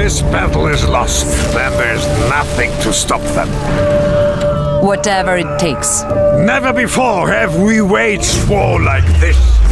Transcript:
this battle is lost, then there's nothing to stop them. Whatever it takes. Never before have we waged war like this.